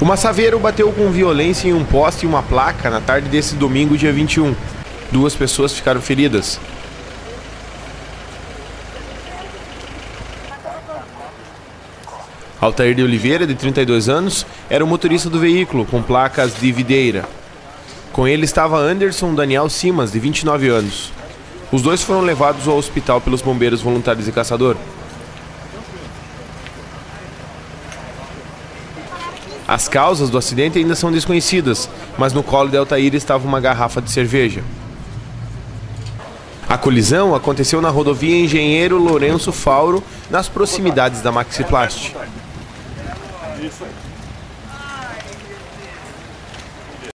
O massaveiro bateu com violência em um poste e uma placa na tarde desse domingo, dia 21. 2 pessoas ficaram feridas. Altair de Oliveira, de 32 anos, era o motorista do veículo, com placas de Videira. Com ele estava Anderson Daniel Simas, de 29 anos. Os dois foram levados ao hospital pelos bombeiros voluntários de Caçador. As causas do acidente ainda são desconhecidas, mas no colo de Altair estava uma garrafa de cerveja. A colisão aconteceu na rodovia Engenheiro Lourenço Fauro, nas proximidades da Maxiplast.